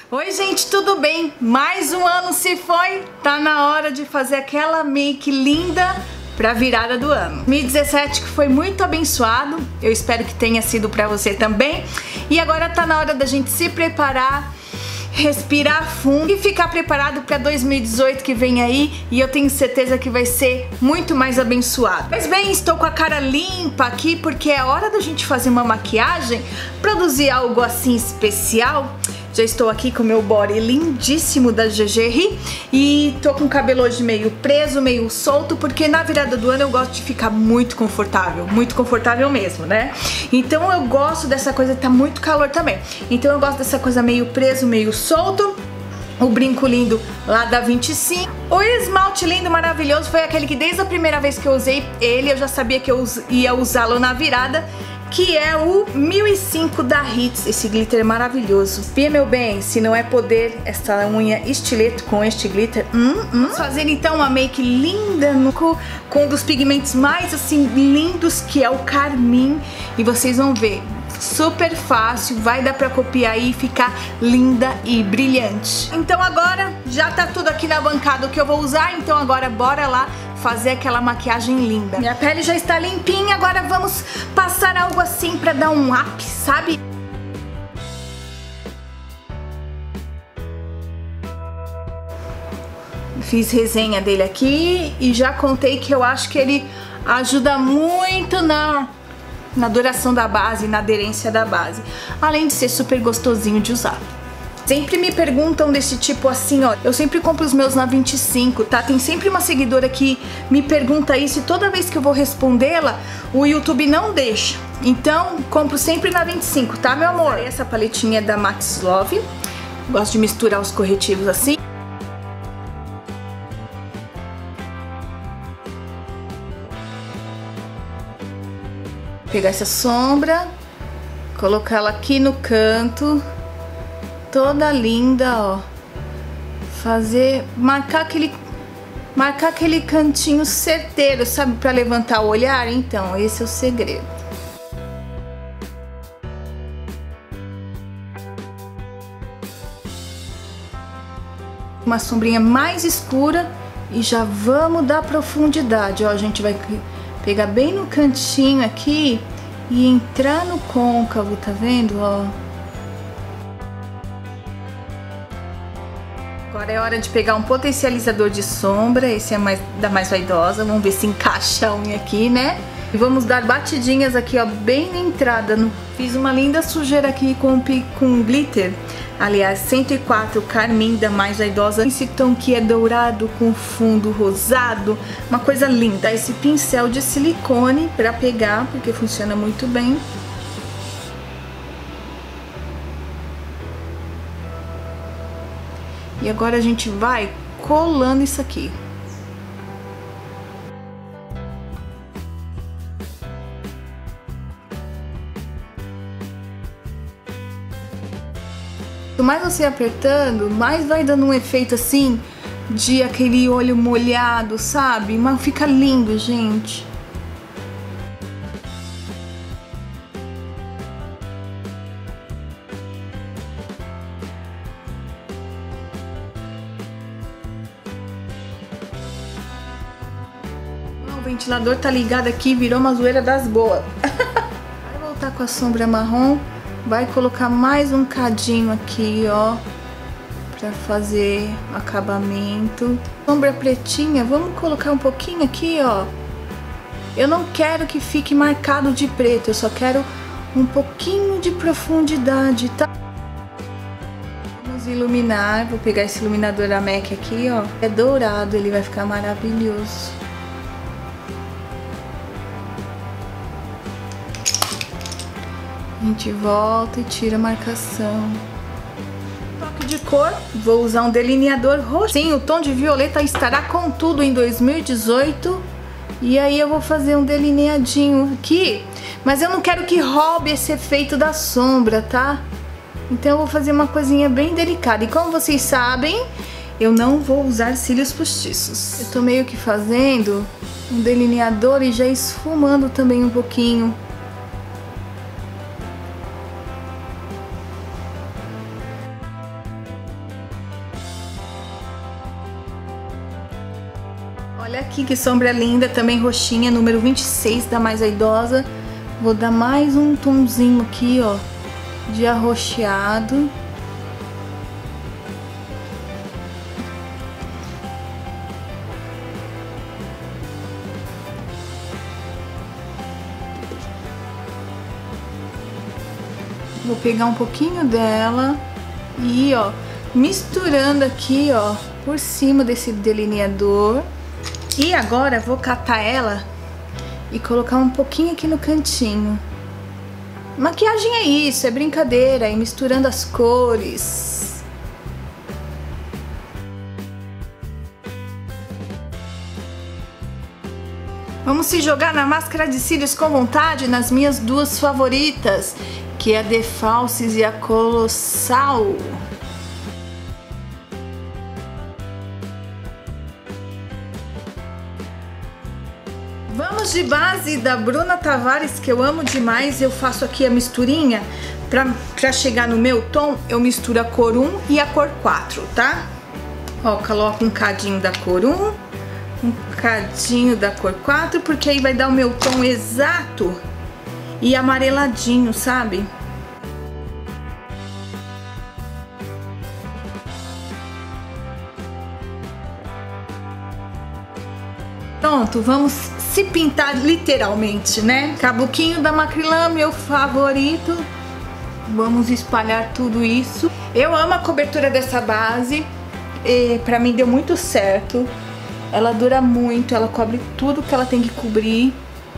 Oi gente, tudo bem? Mais um ano se foi, tá na hora de fazer aquela make linda pra virada do ano. 2017 que foi muito abençoado, eu espero que tenha sido pra você também. E agora tá na hora da gente se preparar, respirar fundo e ficar preparado para 2018 que vem aí, e eu tenho certeza que vai ser muito mais abençoado. Mas bem, estou com a cara limpa aqui porque é hora da gente fazer uma maquiagem, produzir algo assim especial. Já estou aqui com o meu body lindíssimo da GG e tô com o cabelo hoje meio preso, meio solto, porque na virada do ano eu gosto de ficar muito confortável mesmo, né? Então eu gosto dessa coisa, tá muito calor também, então eu gosto dessa coisa meio preso, meio solto. O brinco lindo lá da 25. O esmalte lindo, maravilhoso, foi aquele que desde a primeira vez que eu usei ele, eu já sabia que eu ia usá-lo na virada, que é o 1005 da Hits, esse glitter maravilhoso. Pia, meu bem, se não é poder, essa unha estileto com este glitter. Vamos fazer então uma make linda com um dos pigmentos mais assim lindos, que é o carmim, e vocês vão ver. Super fácil, vai dar pra copiar aí e ficar linda e brilhante. Então agora já tá tudo aqui na bancada o que eu vou usar, então agora bora lá fazer aquela maquiagem linda. Minha pele já está limpinha, agora vamos passar algo assim pra dar um up, sabe? Fiz resenha dele aqui e já contei que eu acho que ele ajuda muito na duração da base, na aderência da base, além de ser super gostosinho de usar. Sempre me perguntam desse tipo assim, ó, eu sempre compro os meus na 25, tá? Tem sempre uma seguidora que me pergunta isso e toda vez que eu vou respondê-la, o YouTube não deixa. Então, compro sempre na 25, tá, meu amor? Essa paletinha é da Max Love, gosto de misturar os corretivos assim. Pegar essa sombra, colocar ela aqui no canto, toda linda, ó. Marcar aquele cantinho certeiro, sabe, para levantar o olhar. Então, esse é o segredo. Uma sombrinha mais escura e já vamos dar profundidade, ó. A gente vai pegar bem no cantinho aqui e entrar no côncavo, tá vendo, ó? Agora é hora de pegar um potencializador de sombra, esse é da Mais Vaidosa, vamos ver se encaixa a unha aqui, né? E vamos dar batidinhas aqui, ó, bem na entrada. Fiz uma linda sujeira aqui com glitter, aliás, 104 carmim da Mais Vaidosa. Esse tom que é dourado com fundo rosado, uma coisa linda. Esse pincel de silicone pra pegar, porque funciona muito bem. E agora a gente vai colando isso aqui. Quanto mais você apertando, mais vai dando um efeito assim de aquele olho molhado, sabe? Mas fica lindo, gente. O ventilador tá ligado aqui, virou uma zoeira das boas. Vai voltar com a sombra marrom. Vai colocar mais um cadinho aqui, ó, pra fazer acabamento. Sombra pretinha, vamos colocar um pouquinho aqui, ó. Eu não quero que fique marcado de preto, eu só quero um pouquinho de profundidade, tá? Vamos iluminar, vou pegar esse iluminador da MAC aqui, ó. É dourado, ele vai ficar maravilhoso. A gente volta e tira a marcação. Toque de cor, vou usar um delineador roxo. Sim, o tom de violeta estará com tudo em 2018. E aí eu vou fazer um delineadinho aqui. Mas eu não quero que roube esse efeito da sombra, tá? Então eu vou fazer uma coisinha bem delicada. E como vocês sabem, eu não vou usar cílios postiços. Eu tô meio que fazendo um delineador e já esfumando também um pouquinho. Olha aqui que sombra linda, também roxinha, número 26 da Mais Aidosa. Vou dar mais um tomzinho aqui, ó, de arroxeado. Vou pegar um pouquinho dela e, ó, misturando aqui, ó, por cima desse delineador. E agora vou catar ela e colocar um pouquinho aqui no cantinho. Maquiagem é isso, é brincadeira, é misturando as cores. Vamos se jogar na máscara de cílios com vontade, nas minhas duas favoritas, que é a The Falsies e a Colossal. Vamos de base da Bruna Tavares, que eu amo demais. Eu faço aqui a misturinha pra chegar no meu tom. Eu misturo a cor 1 e a cor 4, tá? Ó, coloco um cadinho da cor 1, um cadinho da cor 4, porque aí vai dar o meu tom exato e amareladinho, sabe? Pronto, vamos se pintar literalmente, né? Cabuquinho da Macrylan, meu favorito. Vamos espalhar tudo isso. Eu amo a cobertura dessa base. E pra mim deu muito certo. Ela dura muito, ela cobre tudo que ela tem que cobrir.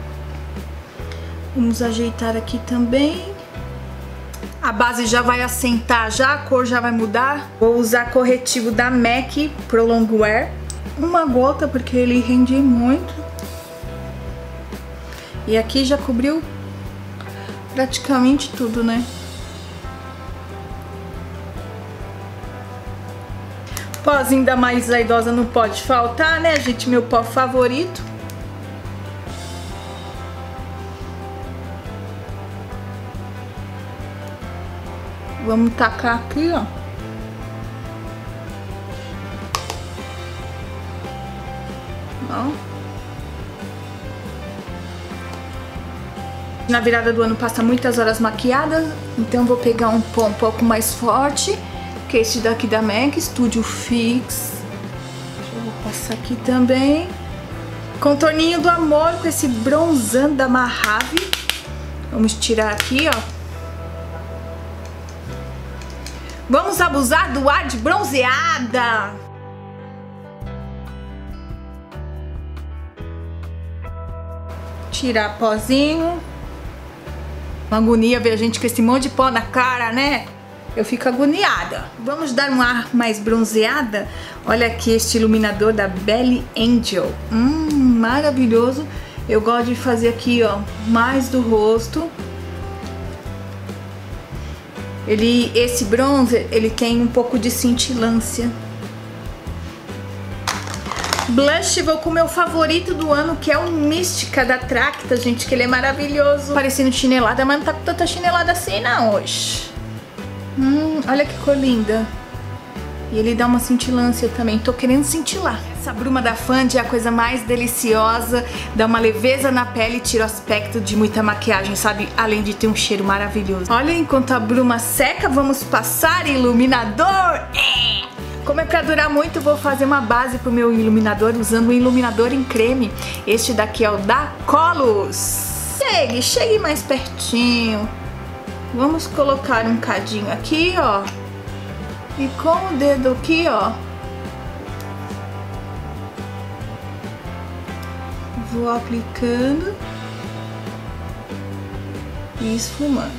Vamos ajeitar aqui também. A base já vai assentar, já a cor já vai mudar. Vou usar corretivo da MAC Pro Longwear. Uma gota, porque ele rende muito. E aqui já cobriu praticamente tudo, né? Pozinho da Mais Aidosa não pode faltar, né, gente? Meu pó favorito. Vamos tacar aqui, ó. Ó. Na virada do ano passa muitas horas maquiadas, então vou pegar um pó um pouco mais forte, que é esse daqui da MAC, Studio Fix. Eu vou passar aqui também. Contorninho do amor com esse bronzando da Mojave. Vamos tirar aqui, ó. Vamos abusar do ar de bronzeada. Tirar pozinho. Uma agonia ver a gente com esse monte de pó na cara, né? Eu fico agoniada. Vamos dar um ar mais bronzeada. Olha aqui este iluminador da Belly Angel. Maravilhoso. Eu gosto de fazer aqui, ó, mais do rosto. Esse bronzer, ele tem um pouco de cintilância. Blush, vou com o meu favorito do ano, que é o Mística da Tracta, gente, que ele é maravilhoso. Parecendo chinelada, mas não tá com tanta chinelada assim não hoje. Olha que cor linda. E ele dá uma cintilância também, tô querendo cintilar. Essa bruma da Fenty é a coisa mais deliciosa, dá uma leveza na pele e tira o aspecto de muita maquiagem, sabe? Além de ter um cheiro maravilhoso. Olha, enquanto a bruma seca, vamos passar iluminador. Como é pra durar muito, vou fazer uma base pro meu iluminador usando um iluminador em creme. Este daqui é o da Colus. Chegue mais pertinho. Vamos colocar um cadinho aqui, ó. E com o dedo aqui, ó, vou aplicando e esfumando.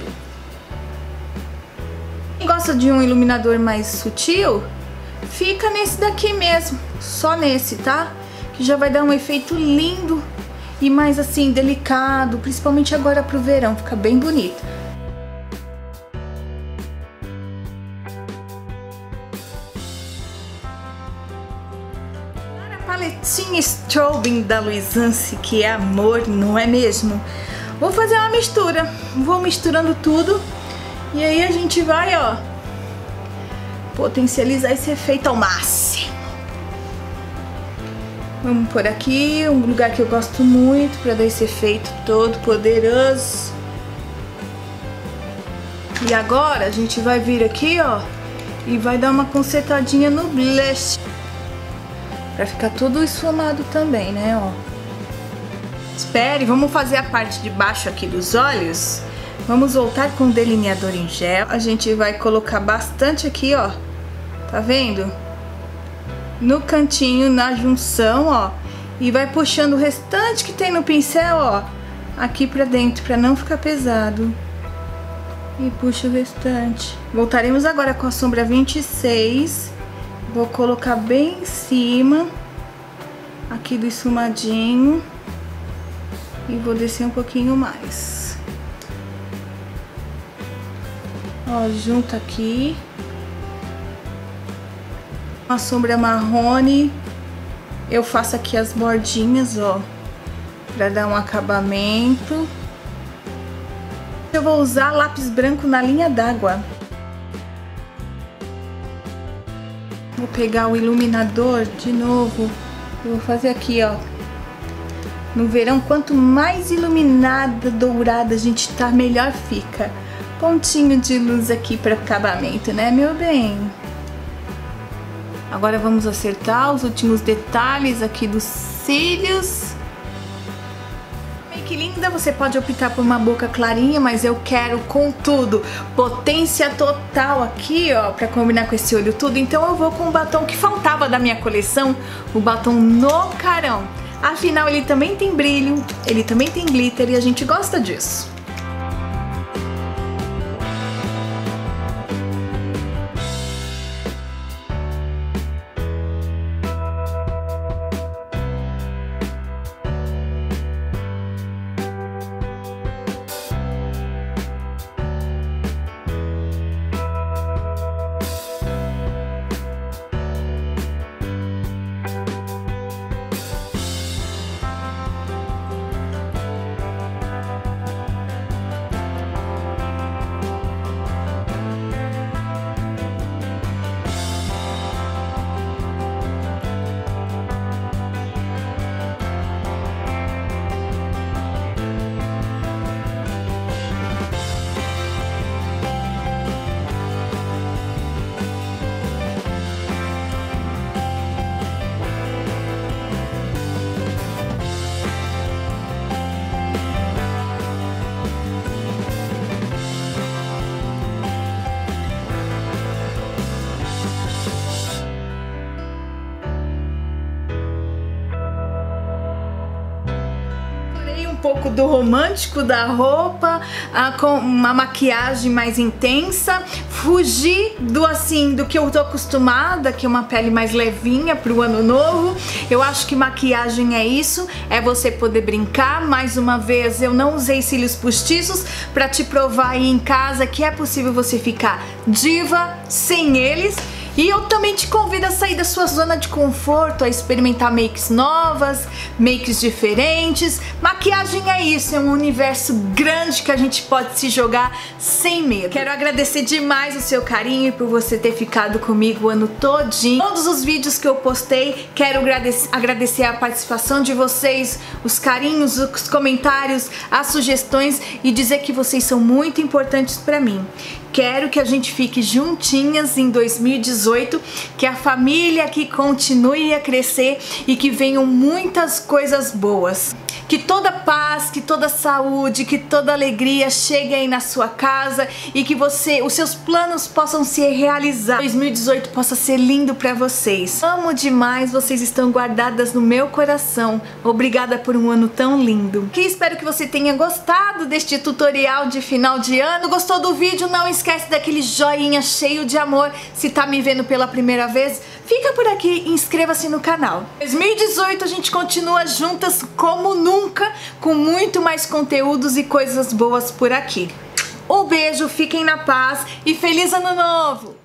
Quem gosta de um iluminador mais sutil, fica nesse daqui mesmo, só nesse, tá? Que já vai dar um efeito lindo e mais assim, delicado, principalmente agora pro verão, fica bem bonito. Paletinha Strobing da Luisance, que é amor, não é mesmo? Vou fazer uma mistura, vou misturando tudo e aí a gente vai, ó, potencializar esse efeito ao máximo. Vamos por aqui, um lugar que eu gosto muito para dar esse efeito todo poderoso. E agora a gente vai vir aqui, ó, e vai dar uma consertadinha no blush. Pra ficar tudo esfumado também, né, ó. Espere, vamos fazer a parte de baixo aqui dos olhos. Vamos voltar com o delineador em gel. A gente vai colocar bastante aqui, ó. Tá vendo? No cantinho, na junção, ó. E vai puxando o restante que tem no pincel, ó, aqui pra dentro, pra não ficar pesado. E puxa o restante. Voltaremos agora com a sombra 26. Vou colocar bem em cima aqui do esfumadinho. E vou descer um pouquinho mais. Ó, junto aqui. Uma sombra marrone. Eu faço aqui as bordinhas, ó, pra dar um acabamento. Eu vou usar lápis branco na linha d'água. Vou pegar o iluminador de novo. Eu vou fazer aqui, ó. No verão, quanto mais iluminada, dourada a gente tá, melhor fica. Pontinho de luz aqui para acabamento, né, meu bem? Agora vamos acertar os últimos detalhes aqui dos cílios. Que linda, você pode optar por uma boca clarinha, mas eu quero com tudo, potência total aqui, ó, pra combinar com esse olho tudo. Então eu vou com o batom que faltava da minha coleção, o batom No Carão. Afinal, ele também tem brilho, ele também tem glitter e a gente gosta disso. Pouco do romântico da roupa, com uma maquiagem mais intensa, fugir do que eu tô acostumada, que é uma pele mais levinha pro ano novo. Eu acho que maquiagem é isso, é você poder brincar. Mais uma vez, eu não usei cílios postiços pra te provar aí em casa que é possível você ficar diva sem eles. E eu também te convido a sair da sua zona de conforto, a experimentar makes novas, makes diferentes. Maquiagem é isso, é um universo grande que a gente pode se jogar sem medo. Quero agradecer demais o seu carinho e por você ter ficado comigo o ano todinho. Todos os vídeos que eu postei, quero agradecer a participação de vocês, os carinhos, os comentários, as sugestões e dizer que vocês são muito importantes pra mim. Quero que a gente fique juntinhas em 2018, que a família aqui continue a crescer e que venham muitas coisas boas. Que toda paz, que toda saúde, que toda alegria chegue aí na sua casa e que os seus planos possam se realizar. 2018 possa ser lindo pra vocês. Amo demais, vocês estão guardadas no meu coração. Obrigada por um ano tão lindo. Espero que você tenha gostado deste tutorial de final de ano. Gostou do vídeo? Não esquece daquele joinha cheio de amor. Se tá me vendo pela primeira vez, fica por aqui e inscreva-se no canal. 2018 a gente continua juntas como nunca, com muito mais conteúdos e coisas boas por aqui. Um beijo, fiquem na paz e feliz ano novo!